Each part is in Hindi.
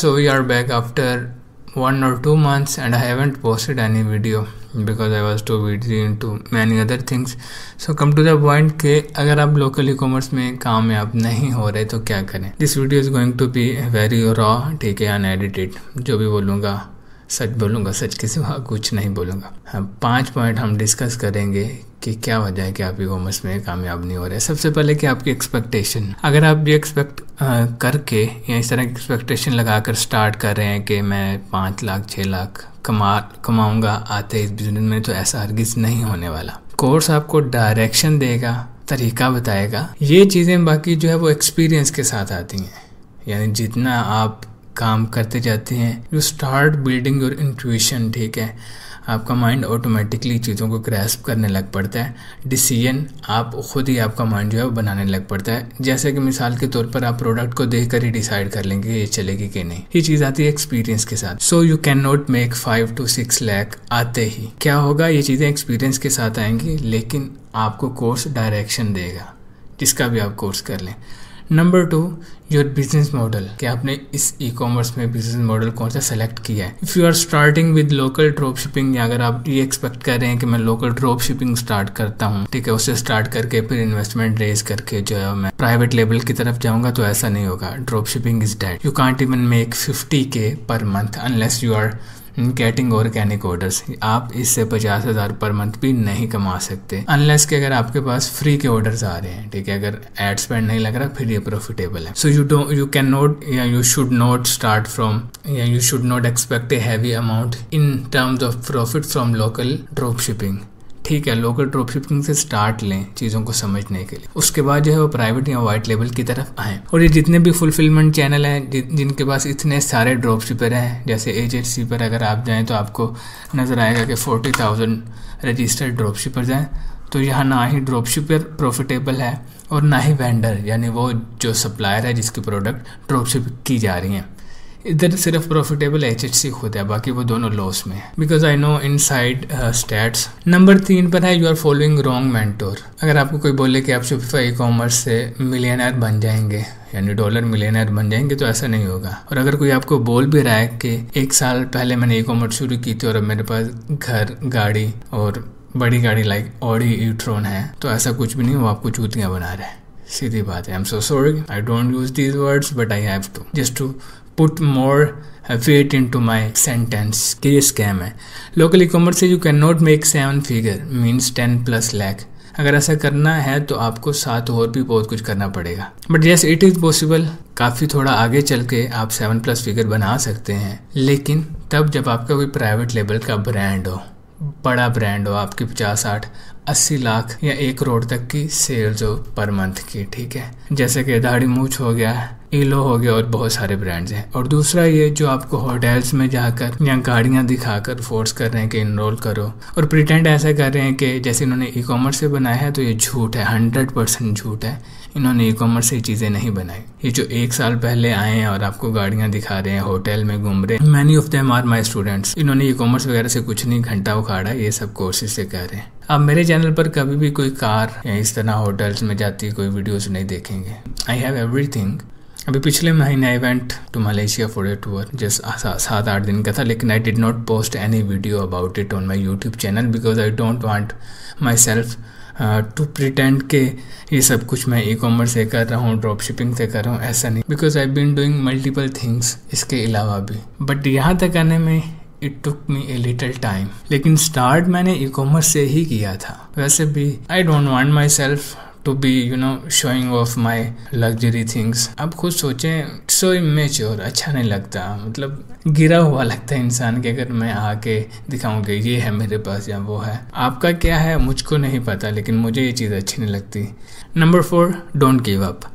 so we are back after 1 or 2 months and I haven't posted any video because I was too busy into many other things. So come to the point कि अगर आप लोकल ई कॉमर्स में कामयाब नहीं हो रहे तो क्या करें. This video is going to be very raw, ठीक है, अनएडिटेड. जो भी बोलूँगा सच बोलूँगा, सच के सिवा कुछ नहीं बोलूँगा. हाँ, 5 पॉइंट हम डिस्कस करेंगे कि क्या वजह है कि आप ई कॉमर्स में कामयाब नहीं हो रहे. सबसे पहले कि आपकी एक्सपेक्टेशन, अगर आप ये एक्सपेक्ट करके या इस तरह की एक्सपेक्टेशन लगाकर स्टार्ट कर रहे हैं कि मैं 5 लाख 6 लाख कमाऊंगा आते इस बिजनेस में, तो ऐसा हरगिज नहीं होने वाला. कोर्स आपको डायरेक्शन देगा, तरीका बताएगा. ये चीज़ें बाकी जो है वो एक्सपीरियंस के साथ आती हैं. यानी जितना आप काम करते जाते हैं you start building your intuition, ठीक है. आपका माइंड ऑटोमेटिकली चीज़ों को ग्रैस्प करने लग पड़ता है. डिसीजन आप खुद ही आपका माइंड जो है वो बनाने लग पड़ता है. जैसे कि मिसाल के तौर पर आप प्रोडक्ट को देखकर ही डिसाइड कर लेंगे कि ये चलेगी कि नहीं. ये चीज़ आती है एक्सपीरियंस के साथ. So you can not make 5 to 6 lakh आते ही. क्या होगा, ये चीज़ें एक्सपीरियंस के साथ आएंगी, लेकिन आपको कोर्स डायरेक्शन देगा जिसका भी आप कोर्स कर लें. नंबर 2, योर बिजनेस मॉडल, कि आपने इस ई कॉमर्स में बिजनेस मॉडल कौन सा सेलेक्ट किया है. If you are starting with local drop shipping, या अगर आप ये एक्सपेक्ट कर रहे हैं कि मैं लोकल ड्रॉप शिपिंग स्टार्ट करता हूँ, ठीक है, उससे स्टार्ट करके फिर इन्वेस्टमेंट रेज करके जो है मैं प्राइवेट लेवल की तरफ जाऊंगा, तो ऐसा नहीं होगा. Drop shipping is dead. You can't even make 50K per month unless you are getting organic orders. आप इससे 50,000 पर मंथ भी नहीं कमा सकते अनलेस कि अगर आपके पास फ्री के ऑर्डर्स आ रहे हैं, ठीक है. अगर एड स्पेंड नहीं लग रहा फिर ये प्रॉफिटेबल है. सो यू कैन नॉट या you should not start from या you should not expect a heavy amount in terms of profit from local drop shipping, ठीक है. लोकल ड्रॉप शिपिंग से स्टार्ट लें चीज़ों को समझने के लिए. उसके बाद जो है वो प्राइवेट या वाइट लेवल की तरफ आएँ. और ये जितने भी फुलफिलमेंट चैनल हैं जिनके पास इतने सारे ड्रॉप शिपर हैं, जैसे एजेंसी पर अगर आप जाएं तो आपको नज़र आएगा कि 40,000 रजिस्टर्ड ड्रॉप शिपर्स हैं. तो यहाँ ना ही ड्रॉप शिपर प्रॉफिटेबल है और ना ही वेंडर, यानी वो जो सप्लायर है जिसकी प्रोडक्ट ड्रॉप शिप की जा रही हैं. इधर सिर्फ प्रॉफिटेबल HHC खुद है, बाकी वो दोनों लॉस में है. Because I know inside stats. Number 3 पर है, you are following wrong mentor. अगर आपको कोई बोले कि आप शॉपिफाई ई कॉमर्स से मिलियनर बन जाएंगे, यानी डॉलर मिलियनर बन जाएंगे, तो ऐसा नहीं होगा. और अगर कोई आपको बोल भी रहा है कि 1 साल पहले मैंने ई कॉमर्स शुरू की थी और अब मेरे पास घर, गाड़ी और बड़ी गाड़ी लाइक ऑडी ई-ट्रॉन है, तो ऐसा कुछ भी नहीं, वो आपको चूतियाँ बना रहा है. सीधी बात है. I am so sorry, I don't use these words but I have to just to put more weight into my sentence कि ये स्कैम है. लोकल ई कॉमर्स से you cannot make 7 figure means 10+ lakh. अगर ऐसा करना है तो आपको साथ और भी बहुत कुछ करना पड़ेगा. But yes it is possible. काफ़ी थोड़ा आगे चल के आप 7+ फिगर बना सकते हैं, लेकिन तब जब आपका कोई प्राइवेट लेवल का ब्रांड हो, बड़ा ब्रांड हो, आपकी 50, 60, 80 लाख या 1 करोड़ तक की सेल्स हो पर मंथ की, ठीक है. जैसे कि दाढ़ी मूछ हो गया, ईलो हो गया और बहुत सारे ब्रांड्स हैं. और दूसरा ये जो आपको होटल्स में जाकर या गाड़ियां दिखाकर फोर्स कर रहे हैं कि इनरोल करो और प्रिटेंड ऐसा कर रहे हैं कि जैसे इन्होंने ई कॉमर्स से बनाया है, तो ये झूठ है, 100% झूठ है. इन्होंने ई कॉमर्स से चीज़ें नहीं बनाई. ये जो 1 साल पहले आए हैं और आपको गाड़ियां दिखा रहे हैं, होटल में घूम रहे हैं, many of them are my students. इन्होंने ई कॉमर्स वगैरह से कुछ नहीं घंटा उखाड़ा, ये सब कोर्सेज से कर रहे हैं. आप मेरे चैनल पर कभी भी कोई कार या इस तरह होटल्स में जाती कोई वीडियोस नहीं देखेंगे. I have everything. अभी पिछले महीने I went to Malaysia for a tour, just 7-8 दिन का था, लेकिन I did not post any video about it on my YouTube channel because I don't want myself to pretend के ये सब कुछ मैं ई कॉमर्स से कर रहा हूँ, ड्रॉप शिपिंग से कर रहा हूँ, ऐसा नहीं. Because I been doing multiple things इसके अलावा भी. बट यहाँ तक आने में it took me a little time. लेकिन स्टार्ट मैंने ई कॉमर्स से ही किया था. वैसे भी I don't want myself to be showing off my luxury things. अब खुद सोचें, सो इमेच्योर, अच्छा नहीं लगता, मतलब गिरा हुआ लगता है इंसान के अगर मैं आके दिखाऊं कि ये है मेरे पास या वो है. आपका क्या है मुझको नहीं पता, लेकिन मुझे ये चीज़ अच्छी नहीं लगती. Number 4, don't give up.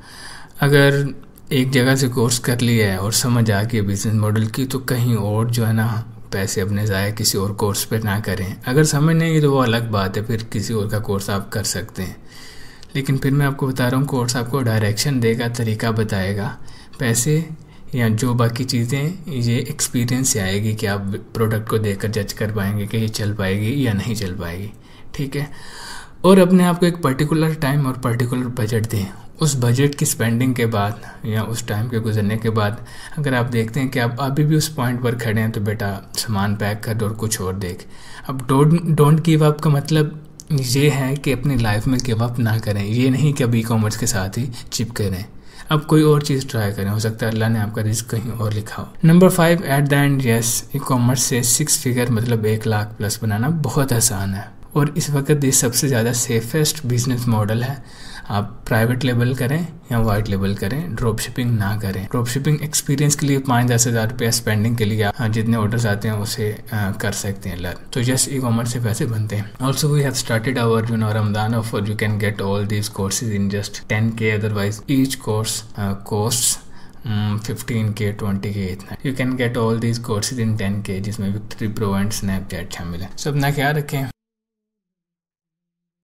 अगर एक जगह से कोर्स कर लिया है और समझ आ गई बिजनेस मॉडल की, तो कहीं और जो है ना पैसे अपने ज़ाया किसी और कोर्स पे ना करें. अगर समझ नहीं है तो वो अलग बात है, फिर किसी और का कोर्स आप कर सकते हैं. लेकिन फिर मैं आपको बता रहा हूँ, कोर्स आपको डायरेक्शन देगा, तरीका बताएगा. पैसे या जो बाकी चीज़ें ये एक्सपीरियंस से आएगी कि आप प्रोडक्ट को देखकर जज कर पाएंगे कि ये चल पाएगी या नहीं चल पाएगी, ठीक है. और अपने आप को एक पर्टिकुलर टाइम और पर्टिकुलर बजट दें उस बजट की स्पेंडिंग के बाद या उस टाइम के गुजरने के बाद अगर आप देखते हैं कि आप अभी भी उस पॉइंट पर खड़े हैं, तो बेटा सामान पैक कर और कुछ और देख। अब डोंट गिव अप का मतलब ये है कि अपनी लाइफ में गिव अप ना करें। ये नहीं कि अब ई कॉमर्स के साथ ही चिपके रहें, अब कोई और चीज़ ट्राई करें, हो सकता है अल्लाह ने आपका रिस्क कहीं और लिखा हो। Number 5, at the end yes, e commerce से 6 फिगर मतलब 1 लाख प्लस बनाना बहुत आसान है और इस वक्त ये सबसे ज़्यादा सेफेस्ट बिजनेस मॉडल है। आप प्राइवेट लेबल करें या वाइट लेबल करें, ड्रॉप शिपिंग ना करें। ड्रॉप शिपिंग एक्सपीरियंस के लिए 5-10 हज़ार रुपया स्पेंडिंग के लिए आप जितने ऑर्डर्स आते हैं उसे कर सकते हैं लर्न। तो जस्ट ई कॉमर्स से पैसे बनते हैं। Also we have started our Ramadan offer, you can get all these courses in just 10K, otherwise each course course 15K 20K इतना। You can get all these courses in 10K, जिसमें Victory Pro एंड स्नैपचैट शामिल है। सब अपना ख्याल रखें।